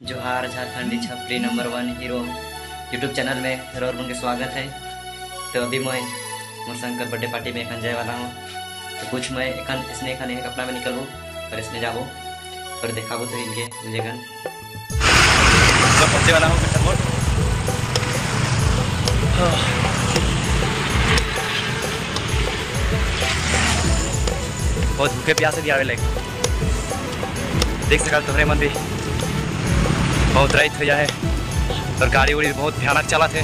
जोहार झारखंडी छपरी number 1 hero YouTube channel में जरूर उनके स्वागत है। तो अभी मैं मोरशंकर बर्थडे पार्टी में एखन जाए वाला हूँ। तो कुछ मैं एखन इसने एखन कपड़ा में निकलूँ और इसने जाबो और देखाबो तो इनके जगह पहुँचे वाला हूँ। बहुत भूखे प्यासे भी आवे लगे। देख सका तुम्हारे मन भी बहुत रात हो जाए और गाड़ी उड़ी बहुत भयानक चला थे।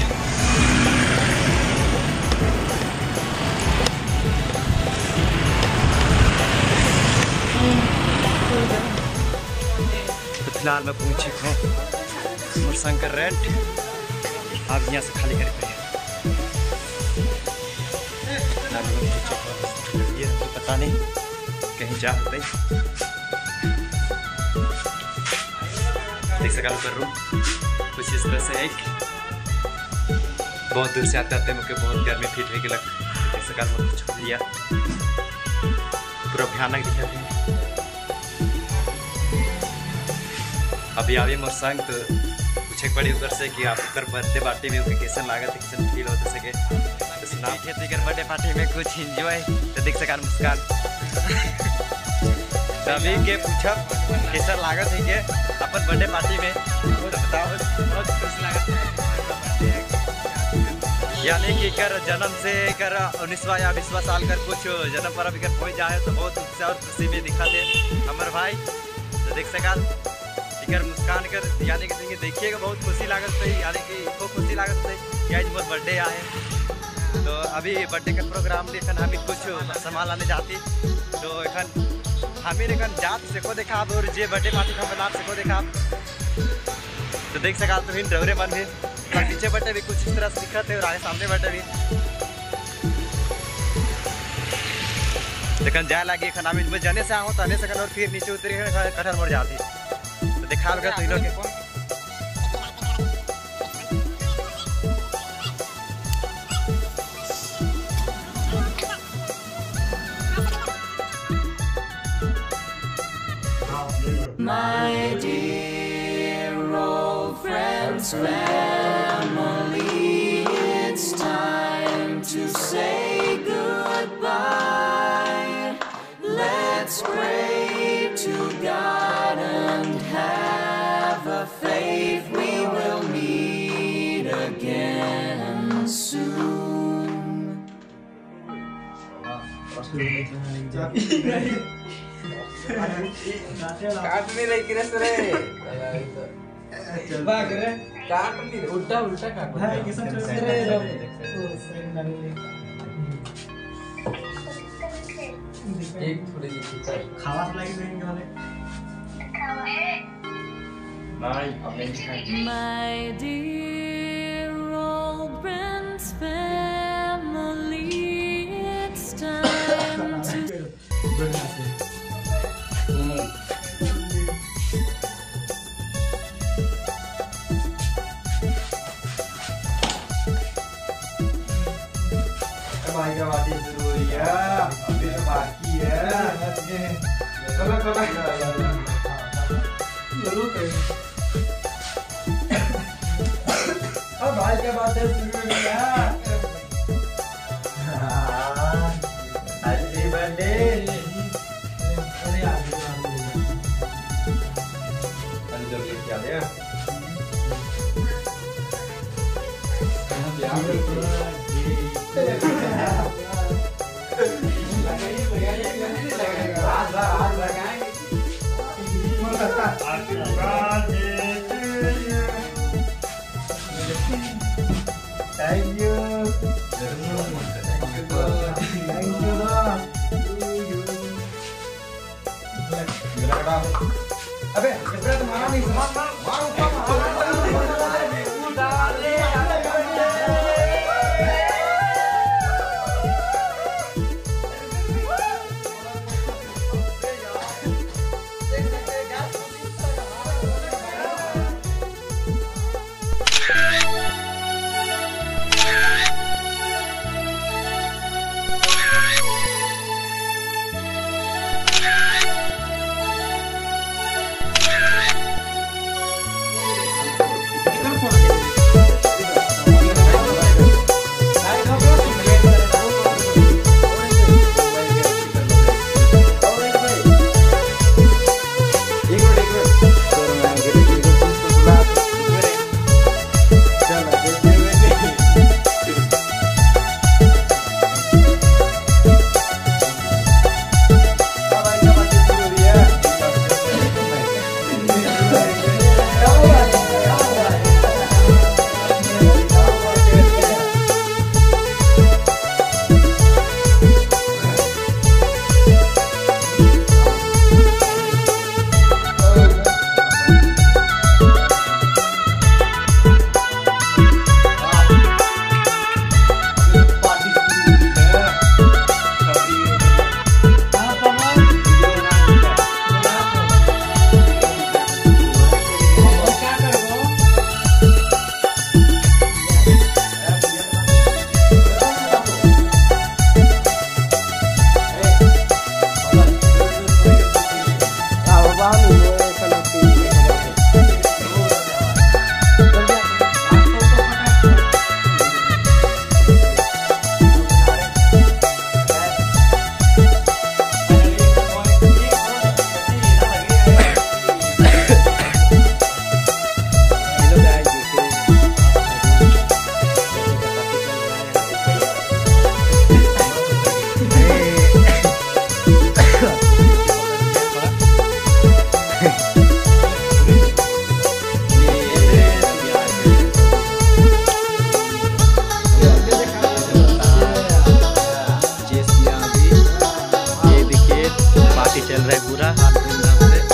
तो फिलहाल मैं पहुंची हूँ मोरशंकर रेंट। आप यहाँ से खाली कर ये तो पता नहीं कहीं जा सकते। देख सका कर रूम कुछ इस तरह से एक बहुत दूर से आते आते मुझे बहुत गर्मी फीट हो लग। देख सका छोड़ दिया पूरा भयानक दिखा थे। अभी आवे मोरशंकर तो पूछे पड़ी उधर से कि आप बर्थडे पार्टी में कैसे लागत है, कैसे फील होता सके। तो सुना खेती कर बर्थडे पार्टी में कुछ इंजॉय तो देख सका मुस्कान सभी के पूछब कैसा लागत है के अपन बर्थडे पार्टी में तो बताओ। बहुत खुश लागत है यानी कि कर जन्म से कर 19वां या 20वां साल कर कुछ जन्म पर अभी कर पहुँच जाए तो बहुत उत्साह और खुशी में दिखा थे हमारे भाई। तो देख सका कर मुस्कान कर यानी कि देखिएगा बहुत खुशी लागत है। यानी कि इनको खुशी लागत है कि आज बहुत बर्थडे आए। तो अभी बर्थडे का प्रोग्राम लेकर हम कुछ सामान लाने जाती तो एखन हमें एखन जात सको देखा और जे बर्थडे पार्टी हम बना सको देखा। तो देख सका तो हिन डरे मन भी पीछे बर्थडे भी कुछ इस तरह से दिखत है और आगे सामने बर्थडे भी लेकिन जाए लगे एखन हम जने से आओ तो आने सकन और फिर नीचे उतरी कटहल मर जाती। तो देखा लगा तो इन लोग My dear old friends, family, it's time to say goodbye. Let's pray to God and have a faith we will meet again soon. काट नहीं रही किरस रे भाग रे काट नहीं उल्टा उल्टा काट भाई किसन चल रे एक थोड़ी सी खावास लगी नहीं वाले नहीं अब नहीं खाएंगे। My dear old friends, family, it's time to भाई का बात जरूरी है अभी तो बाकी है। चलो चलो जरूर अब भाई का बात जरूरी है। हैप्पी बर्थडे अरे यार जल्दी क्या दे Thank you. अबे तो मारा नहीं चल रहा है पूरा हाथ धूमधाम से।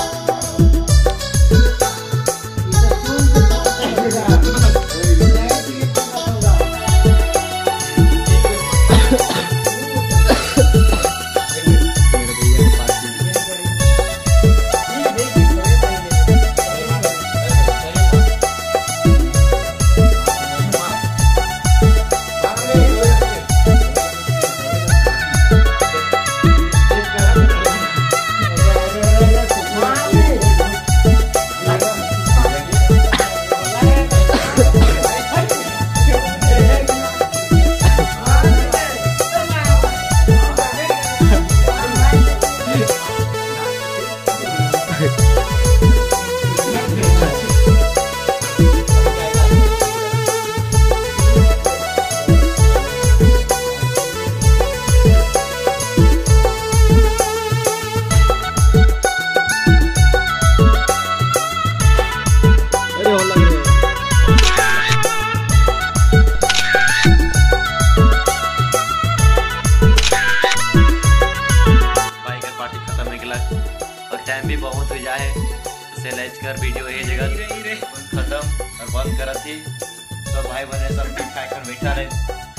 और टाइम भी बहुत हो जाए से लैच कर वीडियो ये जगह खत्म और बंद करत थी। सब भाई बहने सब खाए कर बैठा रहे,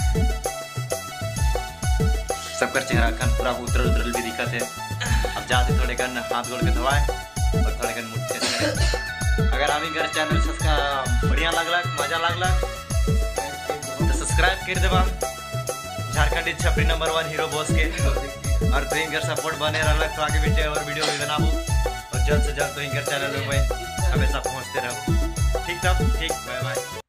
सबका चेहरा खन पूरा उतरल उतरल भी दिखत है। अब जाते थोड़े कन हाथ गोड़ के धोवाए और थोड़े कन मुट्ठे से। अगर हमें घर चैनल सबका बढ़िया लगलक मजा लगलक तो सब्सक्राइब कर देवा झारखंडी छपरी नंबर 1 हीरो बॉस के। और तो इनकर सपोर्ट बने रहा तो आगे भी और वीडियो भी बनाबू और जल्द से जल्द तो इनकर चैनल में हमेशा पहुंचते रहो। ठीक था, ठीक, बाय बाय।